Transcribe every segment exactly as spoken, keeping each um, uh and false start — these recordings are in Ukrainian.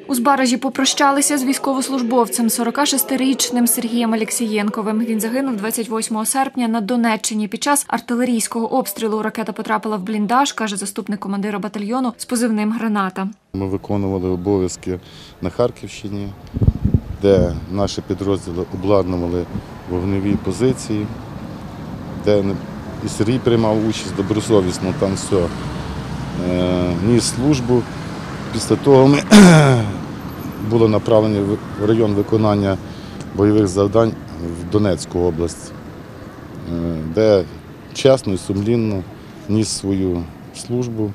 У Збаражі попрощалися з військовослужбовцем сорокашестирічним Сергієм Алексієнковим. Він загинув двадцять восьмого серпня на Донеччині. Під час артилерійського обстрілу ракета потрапила в бліндаж, каже заступник командира батальйону з позивним «Граната». Ми виконували обов'язки на Харківщині, де наші підрозділи обладнували вогневі позиції, де і Сергій приймав участь добросовісно, там все, ніс службу. Після того ми були направлені в район виконання бойових завдань в Донецьку область, де чесно і сумлінно ніс свою службу.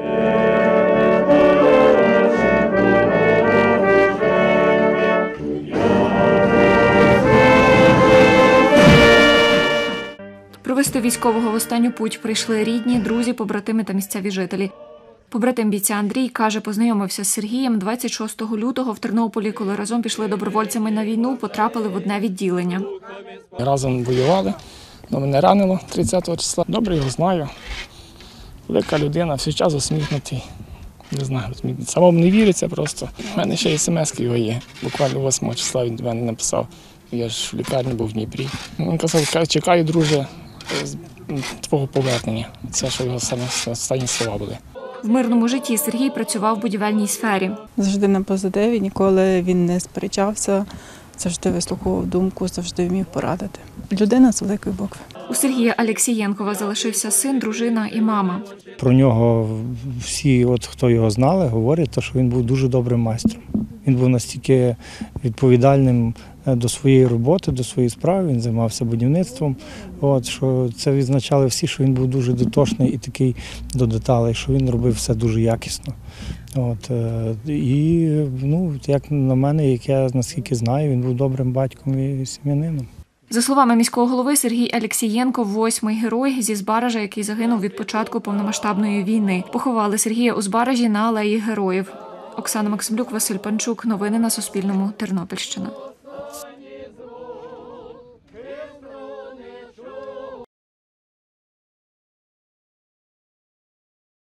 Провести військового в останню путь прийшли рідні, друзі, побратими та місцеві жителі. Побратим бійця Андрій, каже, познайомився з Сергієм двадцять шостого лютого в Тернополі, коли разом пішли добровольцями на війну, потрапили в одне відділення. Разом воювали, але мене ранило тридцятого числа. Добре його знаю. Велика людина, все час усміхнутий. Не знаю, самому не віриться просто. У мене ще смс його є. Буквально восьмого числа він до мене написав. Я ж в лікарні був в Дніпрі. Він казав, чекаю, друже, твого повернення. Це, що його саме останні слова були. В мирному житті Сергій працював в будівельній сфері. Завжди на позитиві, ніколи він не сперечався, завжди вислуховував думку, завжди вмів порадити. Людина з великої букви. У Сергія Алексієнкова залишився син, дружина і мама. Про нього всі, от, хто його знали, говорять, що він був дуже добрим майстром. Він був настільки відповідальним до своєї роботи, до своєї справи, він займався будівництвом. От, що це відзначали всі, що він був дуже дотошний і такий до деталей, що він робив все дуже якісно. От, і, ну, як на мене, як я наскільки знаю, він був добрим батьком і сім'янином. За словами міського голови, Сергій Алексієнков – восьмий герой зі Збаража, який загинув від початку повномасштабної війни. Поховали Сергія у Збаражі на алеї Героїв. Оксана Максимлюк, Василь Панчук. Новини на Суспільному. Тернопільщина.